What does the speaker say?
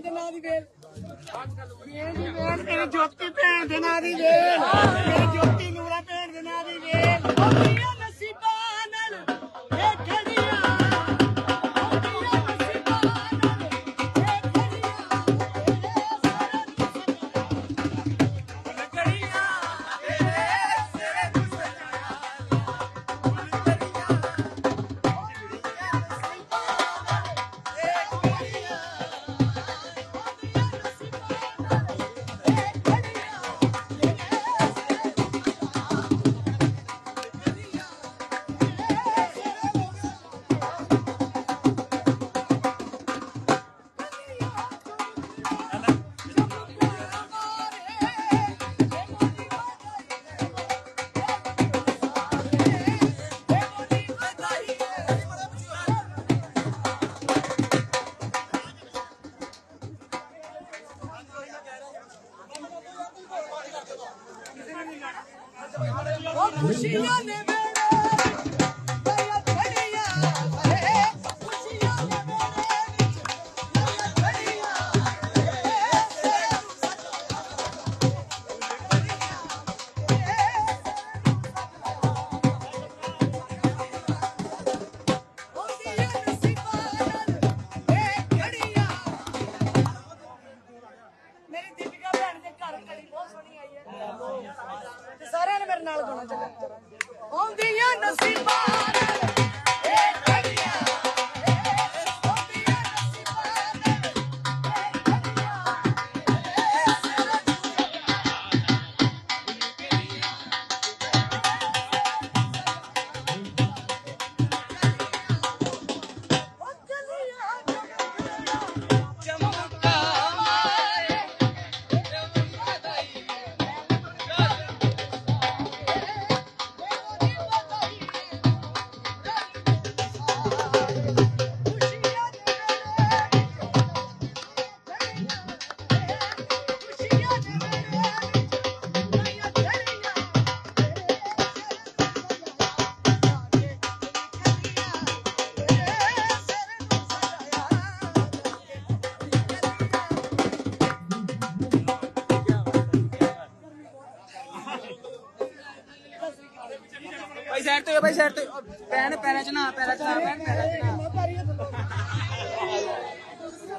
ਦੇ ਨਾਂ ਦੀ ਵੇਲ ਮੇਰੀ ਜੋਤੀ ਭੈਣ ਦੇ ਨਾਂ ਦੀ ਵੇਲ ਮੇਰੀ ਜੋਤੀ ਨੂਰਾ ਭੈਣ ਦੇ ਨਾਂ ਦੀ ਵੇਲ ਉਹਦੀਆਂ ਨਸੀਬਾਂ ਨਾਲ ਇਹ ਖੜੀਆਂ ਉਹਦੀਆਂ ਨਸੀਬਾਂ ਨਾਲ ਇਹ ਖੜੀਆਂ ਖੜੀਆਂ ਤੇਰੇ ਸਿਰ ਨੂੰ खुशियां ने सारे ने मेरे नाल गाना चला औंदियां नसीबां भाई साइड पे पैर च ना पैर च ना